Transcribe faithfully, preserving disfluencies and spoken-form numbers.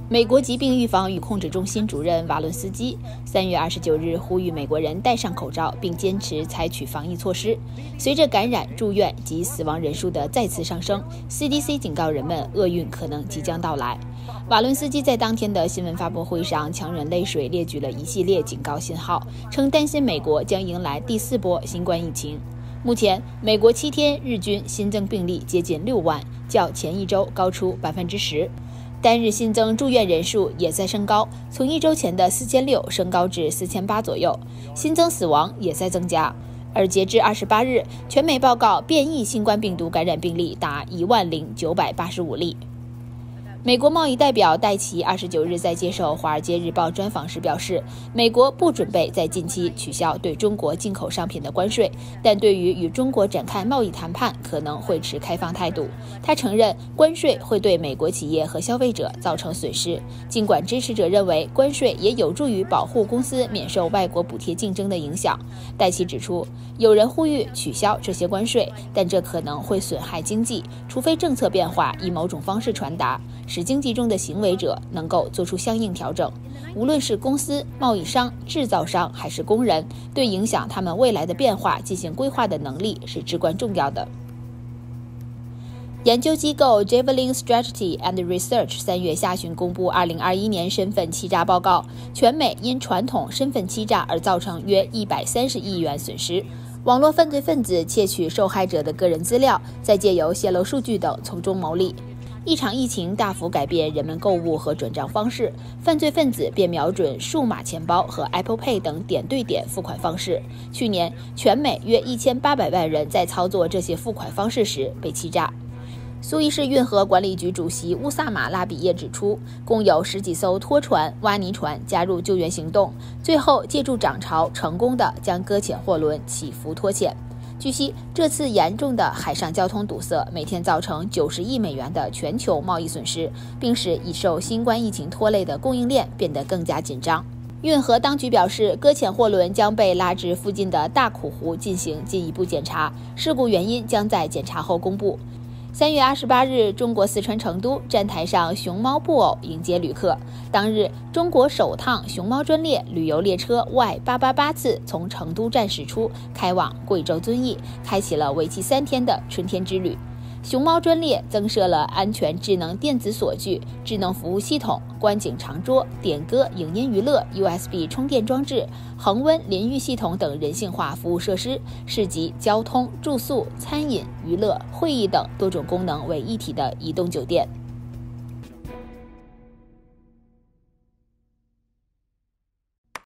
美国疾病预防与控制中心主任瓦伦斯基三月二十九日呼吁美国人戴上口罩，并坚持采取防疫措施。随着感染、住院及死亡人数的再次上升 ，C D C 警告人们厄运可能即将到来。瓦伦斯基在当天的新闻发布会上强忍泪水列举了一系列警告信号，称担心美国将迎来第四波新冠疫情。目前，美国七天日均新增病例接近六万，较前一周高出百分之十。单日新增住院人数也在升高，从一周前的四千六升高至四千八左右，新增死亡也在增加。而截至二十八日，全美报告变异新冠病毒感染病例达一万零九百八十五例。美国贸易代表戴奇二十九日在接受《华尔街日报》专访时表示，美国不准备在近期取消对中国进口商品的关税，但对于与中国展开贸易谈判可能会持开放态度。他承认关税会对美国企业和消费者造成损失，尽管支持者认为关税也有助于保护公司免受外国补贴竞争的影响。戴奇指出，有人呼吁取消这些关税，但这可能会损害经济，除非政策变化以某种方式传达，使经济中的行为者能够做出相应调整。无论是公司、贸易商、制造商还是工人，对影响他们未来的变化进行规划的能力是至关重要的。研究机构 Javelin Strategy and Research 三月下旬公布二零二一年身份欺诈报告，全美因传统身份欺诈而造成约一百三十亿元损失。网络犯罪分子窃取受害者的个人资料，再借由泄露数据等从中牟利。一场疫情大幅改变人们购物和转账方式，犯罪分子便瞄准数码钱包和 Apple Pay 等点对点付款方式。去年，全美约一千八百万人在操作这些付款方式时被欺诈。苏伊士运河管理局主席乌萨马拉比耶指出，共有十几艘拖船、挖泥船加入救援行动，最后借助涨潮成功地将搁浅货轮起伏拖欠。据悉，这次严重的海上交通堵塞每天造成九十亿美元的全球贸易损失，并使已受新冠疫情拖累的供应链变得更加紧张。运河当局表示，搁浅货轮将被拉至附近的大苦湖进行进一步检查，事故原因将在检查后公布。三月二十八日，中国四川成都站台上熊猫布偶迎接旅客。当日，中国首趟熊猫专列旅游列车 Y 八八八次从成都站驶出，开往贵州遵义，开启了为期三天的春天之旅。熊猫专列增设了安全智能电子锁具、智能服务系统、观景长桌、点歌、影音娱乐、U S B 充电装置、恒温淋浴系统等人性化服务设施，是集交通、住宿、餐饮、娱乐、会议等多种功能为一体的移动酒店。